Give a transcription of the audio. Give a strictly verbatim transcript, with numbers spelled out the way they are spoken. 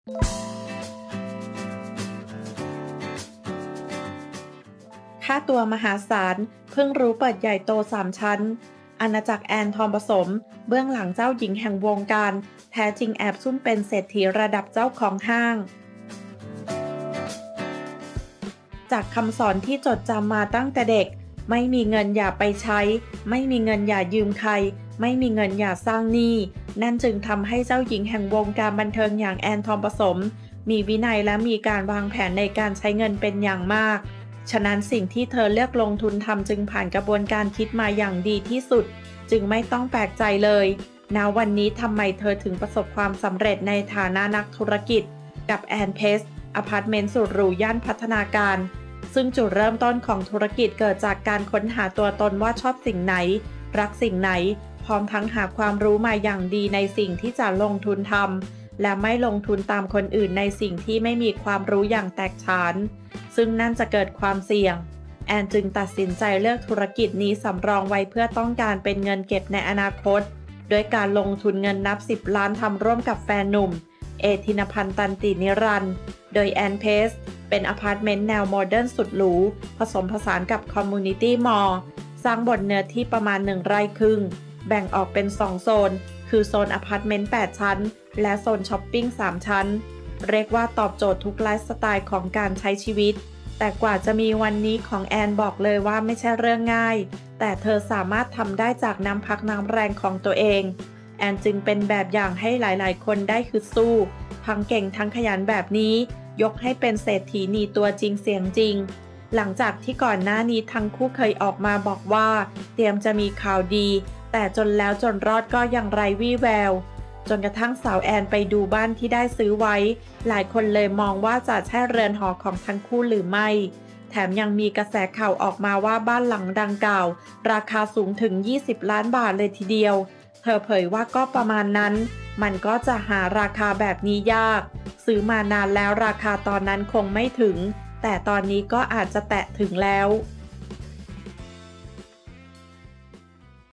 ค่าตัวมหาศาลเพิ่งรู้เปิดใหญ่โตสามชั้นอาณาจักรแอนทองผสมเบื้องหลังเจ้าหญิงแห่งวงการแท้จริงแอบซุ่มเป็นเศรษฐีระดับเจ้าของห้างจากคำสอนที่จดจำมาตั้งแต่เด็กไม่มีเงินอย่าไปใช้ไม่มีเงินอย่ายืมใครไม่มีเงินอย่าสร้างหนี้นั่นจึงทำให้เจ้าหญิงแห่งวงการบันเทิงอย่างแอนทองผสมมีวินัยและมีการวางแผนในการใช้เงินเป็นอย่างมากฉะนั้นสิ่งที่เธอเลือกลงทุนทำจึงผ่านกระบวนการคิดมาอย่างดีที่สุดจึงไม่ต้องแปลกใจเลยณวันนี้ทำไมเธอถึงประสบความสำเร็จในฐานะนักธุรกิจกับแอนเพสอพาร์ตเมนต์สุดหรูย่านพัฒนาการซึ่งจุดเริ่มต้นของธุรกิจเกิดจากการค้นหาตัวตนว่าชอบสิ่งไหนรักสิ่งไหนพร้อมทั้งหาความรู้มาอย่างดีในสิ่งที่จะลงทุนทำและไม่ลงทุนตามคนอื่นในสิ่งที่ไม่มีความรู้อย่างแตกฉานซึ่งนั่นจะเกิดความเสี่ยงแอนจึงตัดสินใจเลือกธุรกิจนี้สำรองไว้เพื่อต้องการเป็นเงินเก็บในอนาคตโดยการลงทุนเงินนับสิบล้านทำร่วมกับแฟนหนุ่มเอธินพันธ์ตันตินิรันดร์โดยแอนเพสเป็นอพาร์ตเมนต์แนวโมเดิร์นสุดหรูผสมผสานกับคอมมูนิตี้มอลล์สร้างบนเนื้อที่ประมาณหนึ่งไร่ครึ่งแบ่งออกเป็นสองโซนคือโซนอพาร์ตเมนต์แปดชั้นและโซนช้อปปิ้งสามชั้นเรียกว่าตอบโจทย์ทุกไลฟ์สไตล์ของการใช้ชีวิตแต่กว่าจะมีวันนี้ของแอนบอกเลยว่าไม่ใช่เรื่องง่ายแต่เธอสามารถทำได้จากน้ำพักน้ำแรงของตัวเองแอนจึงเป็นแบบอย่างให้หลายๆคนได้ฮึดสู้ทั้งเก่งทั้งขยันแบบนี้ยกให้เป็นเศรษฐีนีตัวจริงเสียงจริงหลังจากที่ก่อนหน้านี้ทั้งคู่เคยออกมาบอกว่าเตรียมจะมีข่าวดีแต่จนแล้วจนรอดก็ยังไร้วี่แววจนกระทั่งสาวแอนไปดูบ้านที่ได้ซื้อไว้หลายคนเลยมองว่าจะใช่เรือนหอของทั้งคู่หรือไม่แถมยังมีกระแสข่าวออกมาว่าบ้านหลังดังกล่าวราคาสูงถึงยี่สิบล้านบาทเลยทีเดียวเธอเผยว่าก็ประมาณนั้นมันก็จะหาราคาแบบนี้ยากซื้อมานานแล้วราคาตอนนั้นคงไม่ถึงแต่ตอนนี้ก็อาจจะแตะถึงแล้ว